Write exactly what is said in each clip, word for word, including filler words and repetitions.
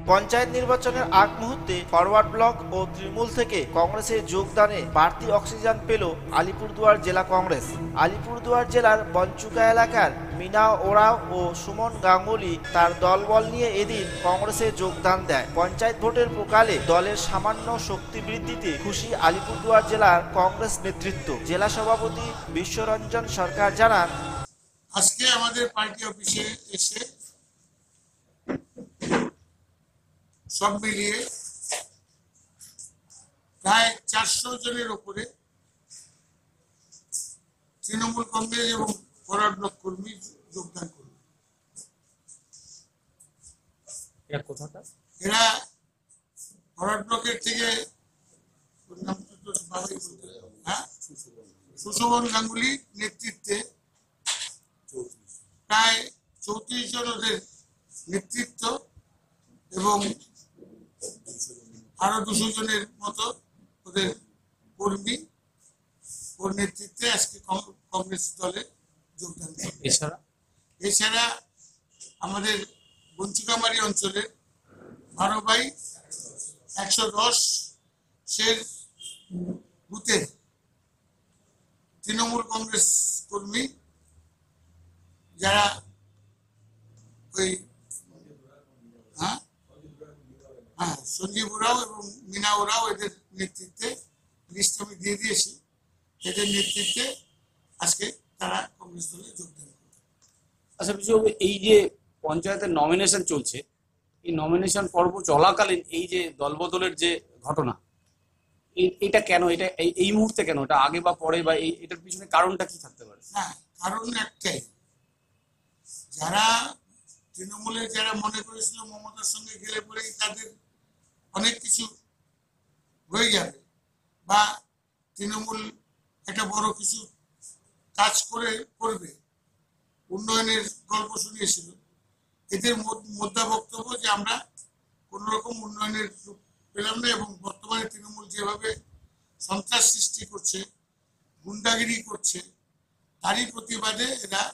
পঞ্চায়েত নির্বাচনের আগ মুহূর্তে ফরওয়ার্ড ব্লক ও তৃণমূল থেকে কংগ্রেসে যোগদানে বাড়তি অক্সিজেন পেল আলিপুরদুয়ার জেলা কংগ্রেস। আলিপুরদুয়ার জেলার বনচুকা এলাকার মিনা ওরাও ও সুমন গাঙ্গুলি তার দলবল নিয়ে এদিন কংগ্রেসে যোগদান দেয়। পঞ্চায়েত ভোটের প্রকালে দলের সামান্য শক্তি বৃদ্ধিতে খুশি আলিপুরদুয়ার জেলার কংগ্রেস নেতৃত্ব। জেলা সভাপতি বিশ্বরঞ্জন সরকার জানান, আজকে আমাদের পার্টি অফিসে এসে সব মিলিয়ে প্রায় চারশো জনের উপরে তৃণমূল কংগ্রেস এবং ফরওয়ার্ড ব্লক কর্মী যোগদান করবে। এরা ফরওয়ার্ড ব্লকের থেকে হ্যাঁ সুশোভন গাঙ্গুলি নেতৃত্বে প্রায় চৌত্রিশ জন ওদের নেতৃত্ব এবং আরো দুশো জনের মতো ওদের কর্মী ওর নেতৃত্বে আজকে কংগ্রেস দলে যোগদান দেয়। এছাড়া এছাড়া আমাদের বঞ্চিকামারি অঞ্চলের বারো বাই একশো দশ সের বুথে তৃণমূল কংগ্রেস কর্মী যারা ওই হ্যাঁ হ্যাঁ সঞ্জীব ওরাও এবং মিনা ওরাও এদের নেতৃত্বে লিস্ট আমি দিয়ে দিয়েছি। এদের নেতৃত্বে আজকে তারা কংগ্রেস দলে যোগদান করবে। আচ্ছা বিষয়, এই যে পঞ্চায়েতের নমিনেশন চলছে, এই নমিনেশন পর্ব চলাকালীন এই যে দলবদলের যে ঘটনা, এটা কেন, এটা এই মুহূর্তে কেন, এটা আগে বা পরে, বা এটার পিছনে কারণটা কি থাকতে পারে? হ্যাঁ, কারণ একটাই, যারা তৃণমূলের যারা মনে করেছিল মমতার সঙ্গে গেলে পরেই তাদের অনেক কিছু হয়ে যাবে বা তৃণমূল একটা বড় কিছু কাজ করে করবে, উন্নয়নের গল্প শুনিয়েছিল, এদের মধ্যে বক্তব্য যে আমরা কোন রকম উন্নয়নের রূপ পেলাম না এবং বর্তমানে তৃণমূল যেভাবে সন্ত্রাস সৃষ্টি করছে, গুন্ডাগিরি করছে, তারই প্রতিবাদে এরা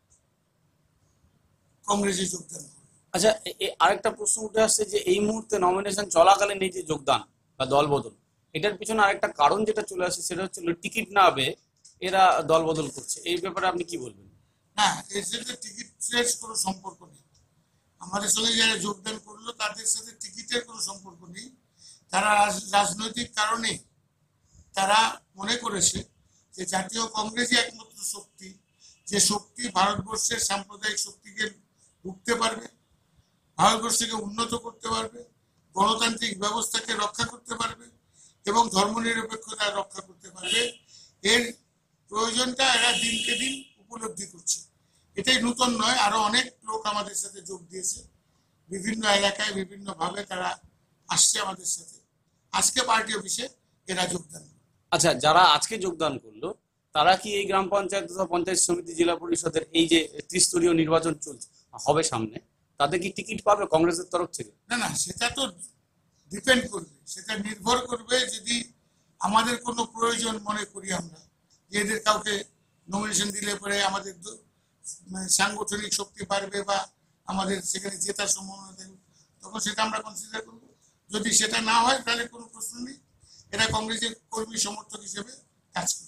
কংগ্রেসে যোগদান করে। আচ্ছা, আরেকটা প্রশ্ন উঠে আসছে যে এই মুহূর্তে নমিনেশন চলাকালীন এই যে যোগদান বা দল বদল, এটার পিছনে আরেকটা কারণ যেটা চলে আসে সেটা হচ্ছে টিকিট না পেয়ে এরা দল বদল করছে। এই ব্যাপারে আপনি কি বলবেন? না, এর সাথে টিকিটের কোনো সম্পর্ক নেই। আমাদের সঙ্গে যারা যোগদান করলো তাদের সাথে টিকিটের কোনো সম্পর্ক নেই। তারা রাজনৈতিক কারণে তারা মনে করেছে যে জাতীয় কংগ্রেসই একমাত্র শক্তি, যে শক্তি ভারতবর্ষের সাম্প্রদায়িক শক্তিকে রুখতে পারবে, ভারতবর্ষকে উন্নত করতে পারবে, গণতান্ত্রিক ব্যবস্থাকে রক্ষা করতে পারবে এবং ধর্মনিরপেক্ষতা রক্ষা করতে পারবে। এর প্রয়োজনটা এরা দিনকে দিন উপলব্ধি করছে। এটাই নতুন নয়, আরো অনেক লোক আমাদের সাথে যোগ দিয়েছে, বিভিন্ন এলাকায় বিভিন্ন ভাবে তারা আসছে আমাদের সাথে। আজকে পার্টি অফিসে এরা যোগদান করবে। আচ্ছা, যারা আজকে যোগদান করলো তারা কি এই গ্রাম পঞ্চায়েত তথা পঞ্চায়েত সমিতি, জেলা পরিষদের এই যে ত্রিস্তরীয় নির্বাচন চলছে হবে সামনে, তাদের কি টিকিট পাবে কংগ্রেসের তরফ থেকে? না না, সেটা তো ডিপেন্ড করবে, সেটা নির্ভর করবে যদি আমাদের কোনো প্রয়োজন মনে করি আমরা যে এদের কাউকে নমিনেশন দিলে পরে আমাদের সাংগঠনিক শক্তি বাড়বে বা আমাদের সেখানে জেতার সম্ভাবনা থাকবে, তখন সেটা আমরা কনসিডার করবো। যদি সেটা না হয় তাহলে কোনো প্রশ্ন নেই, এরা কংগ্রেসের কর্মী সমর্থক হিসেবে কাজ করবে।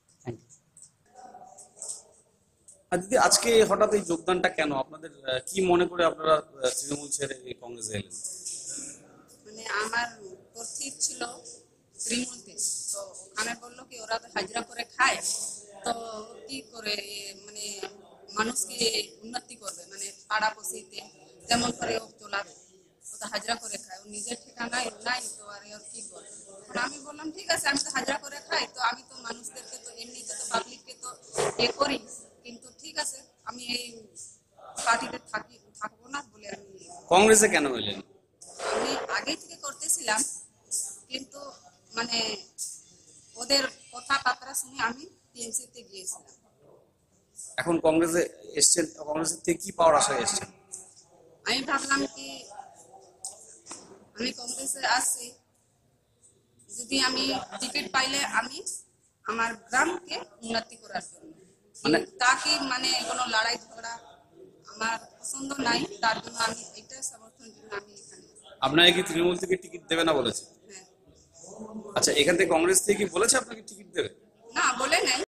দিদি, আজকে হঠাৎ এই যোগদানটা কেন? আপনাদের কি মনে করে আপনারা তৃণমূল ছেড়ে কংগ্রেসে এলেন? মানে আমার প্রার্থী ছিল তৃণমূলতে, তো ওখানে বললো কি ওরা তো হাজিরা করে খায়, তো কি করে মানে মানুষকে উন্নতি করবে, মানে পাড়া বসিতে যেমন করে ও চলাবে, ও তো হাজিরা করে খায়, ও নিজের ঠিকানায় নাই, তো আর ওর কি করবে? তখন আমি বললাম ঠিক আছে, আমি তো হাজিরা করে খাই, তো আমি তো মানুষদেরকে তো এমনিতে তো পাবলিককে তো এ করি, কিন্তু ঠিক আছে আমি এই পার্টিতে থাকি থাকবো না বলে আমি কংগ্রেসে কেন এলেন? আমি আগে থেকে করতেছিলাম, কিন্তু মানে ওদের কথাবার্তা শুনে আমি টিএমসিতে গিয়েছিলাম। এখন কংগ্রেসে এসছেন, কংগ্রেসের থেকে কি পাওয়ার আশায় এসছেন? আমি ভাবলাম কি আমি কংগ্রেসে আসছি, যদি আমি টিকিট পাইলে আমি আমার গ্রামকে উন্নতি করার জন্য, মানে তাকে মানে কোনো লড়াই ঝগড়া আমার পছন্দ নাই, তার জন্য আমি এটা সমর্থন জন্য আমি এখানে আপনাকে কি তৃণমূল থেকে টিকিট দেবে না বলেছে? হ্যাঁ। আচ্ছা, এখান থেকে কংগ্রেস থেকে কি বলেছে আপনাকে টিকিট দেবে? না, বলে নাই।